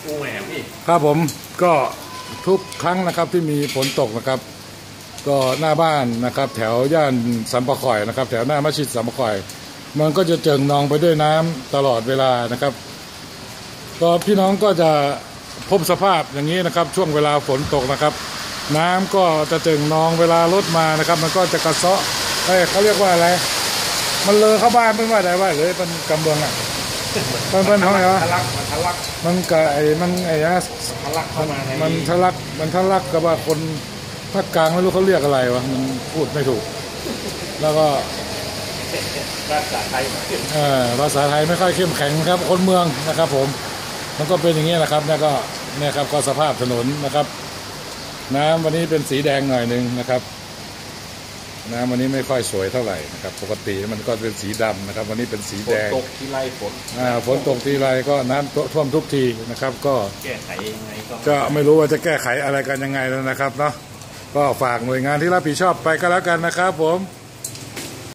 อูแหมพี่ครับผมก็ทุกครั้งนะครับที่มีฝนตกนะครับก็หน้าบ้านนะครับแถวย่านสัมปะข่อยนะครับแถวหน้ามัสยิดสัมปะข่อยมันก็จะเจิ่งนองไปด้วยน้ำตลอดเวลานะครับก็พี่น้องก็จะพบสภาพอย่างนี้นะครับช่วงเวลาฝนตกนะครับน้ำก็จะเจิ่งนองเวลารถมานะครับมันก็จะกระเซาะเขาเรียกว่าอะไรมันเลอะเข้าบ้านไม่ว่าใดว่าเลยเป็นกำเบืองอ่ะมันเท่าไหร่วะมันกะมันนะทะลักเข้ามามันทะลักกับว่าคนภาคกลางไม่รู้เขาเรียกอะไรวะมันพูดไม่ถูกแล้วก็ภาษาไทยภาษาไทยไม่ค่อยเข้มแข็งครับคนเมืองนะครับผมมันก็เป็นอย่างนี้แหละครับแล้วก็เนี่ยครับก็สภาพถนนนะครับน้ำวันนี้เป็นสีแดงหน่อยนึงนะครับน้ำวันนี้ไม่ค่อยสวยเท่าไหร่นะครับปกติมันก็เป็นสีดำนะครับวันนี้เป็นสีแดงตกทีไรฝนตกทีไรก็น้ำท่วมทุกทีนะครับก็แก้ไขยังไงก็ไม่รู้ว่าจะแก้ไขอะไรกันยังไงแล้วนะครับเนาะก็ฝากหน่วยงานที่รับผิดชอบไปก็แล้วกันนะครับผม